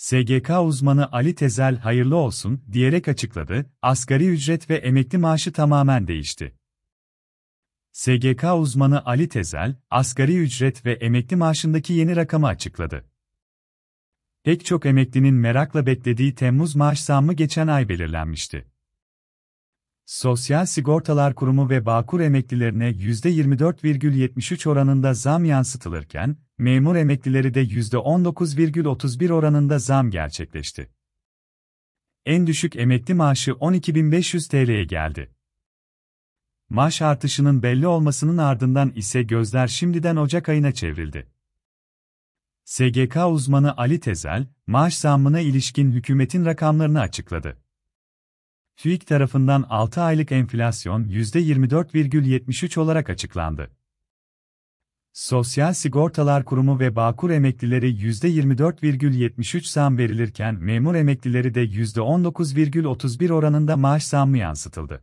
SGK uzmanı Ali Tezel hayırlı olsun diyerek açıkladı, asgari ücret ve emekli maaşı tamamen değişti. SGK uzmanı Ali Tezel, asgari ücret ve emekli maaşındaki yeni rakamı açıkladı. Pek çok emeklinin merakla beklediği Temmuz maaş zammı geçen ay belirlenmişti. Sosyal Sigortalar Kurumu ve Bağkur emeklilerine %24,73 oranında zam yansıtılırken, memur emeklileri de %19,31 oranında zam gerçekleşti. En düşük emekli maaşı 12.500 TL'ye geldi. Maaş artışının belli olmasının ardından ise gözler şimdiden Ocak ayına çevrildi. SGK uzmanı Ali Tezel, maaş zammına ilişkin hükümetin rakamlarını açıkladı. TÜİK tarafından 6 aylık enflasyon %24,73 olarak açıklandı. Sosyal Sigortalar Kurumu ve Bağkur emeklileri %24,73 zam verilirken memur emeklileri de %19,31 oranında maaş zammı yansıtıldı.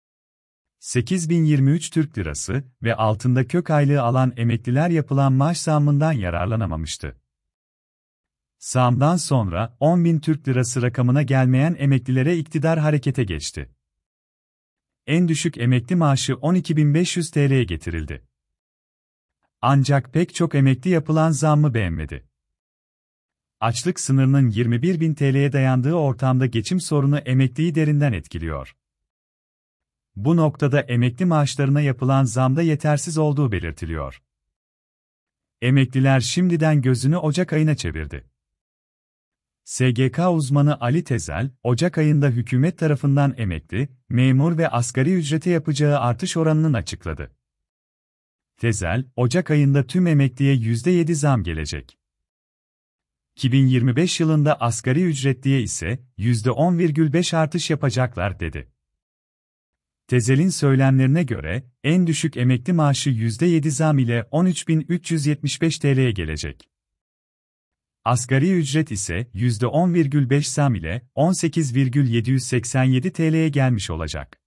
8.023 Türk Lirası ve altında kök aylığı alan emekliler yapılan maaş zammından yararlanamamıştı. Zamdan sonra 10.000 Türk Lirası rakamına gelmeyen emeklilere iktidar harekete geçti. En düşük emekli maaşı 12.500 TL'ye getirildi. Ancak pek çok emekli yapılan zammı beğenmedi. Açlık sınırının 21.000 TL'ye dayandığı ortamda geçim sorunu emekliyi derinden etkiliyor. Bu noktada emekli maaşlarına yapılan zamda yetersiz olduğu belirtiliyor. Emekliler şimdiden gözünü Ocak ayına çevirdi. SGK uzmanı Ali Tezel, Ocak ayında hükümet tarafından emekli, memur ve asgari ücrete yapacağı artış oranını açıkladı. Tezel, Ocak ayında tüm emekliye %7 zam gelecek. 2025 yılında asgari ücretliye ise %10,5 artış yapacaklar dedi. Tezel'in söylemlerine göre, en düşük emekli maaşı %7 zam ile 13.375 TL'ye gelecek. Asgari ücret ise %10,5 zam ile 18.787 TL'ye gelmiş olacak.